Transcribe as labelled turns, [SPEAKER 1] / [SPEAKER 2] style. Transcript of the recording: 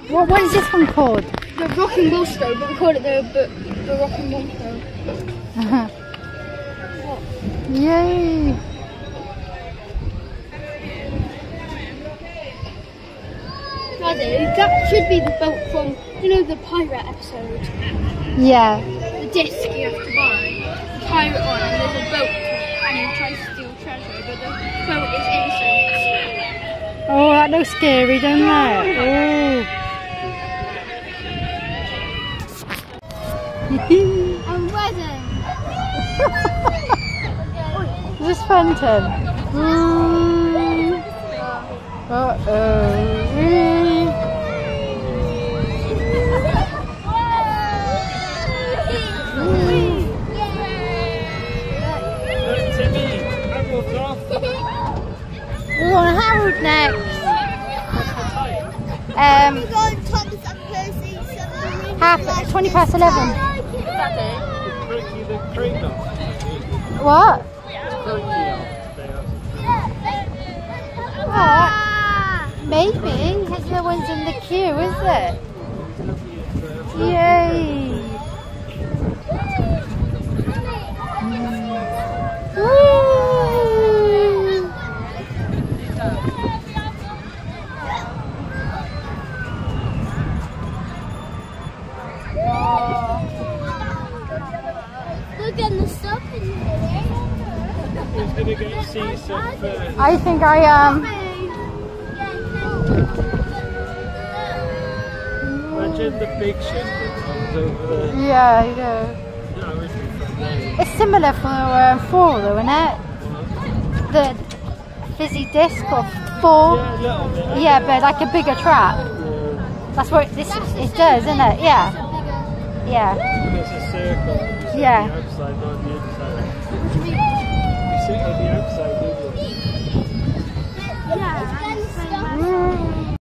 [SPEAKER 1] What is this one called?
[SPEAKER 2] The rocking Bulstrode, but we call it the rocking Bulstrode.
[SPEAKER 1] Yay!
[SPEAKER 2] That should be the boat from, you know, the pirate episode.
[SPEAKER 1] Yeah.
[SPEAKER 2] The disc you have to buy, the pirate on, and there's a boat, and he tries to steal treasure, but the boat is innocent.
[SPEAKER 1] Oh, that looks scary, doesn't it? Oh.
[SPEAKER 2] A wedding.
[SPEAKER 1] Is this Fenton? Uh-oh. We're on Harold next. 20 past 11. What? What? Maybe. There's no one's in the queue, is there? Yay! Woo!
[SPEAKER 2] Look at the stuff in here.
[SPEAKER 3] Who's going to go see some first?
[SPEAKER 1] I think I am.
[SPEAKER 3] Imagine the big ship that comes over there.
[SPEAKER 1] Yeah, I know. It's similar for 4 though, isn't it? The fizzy disc or 4.
[SPEAKER 3] Yeah, a little bit.
[SPEAKER 1] Yeah, but like a bigger trap.
[SPEAKER 3] Yeah.
[SPEAKER 1] That's what it does, isn't it? Yeah. Yeah.
[SPEAKER 3] And it's a circle. You sit
[SPEAKER 1] Yeah.
[SPEAKER 3] on the outside, not on the inside. You sit on the outside.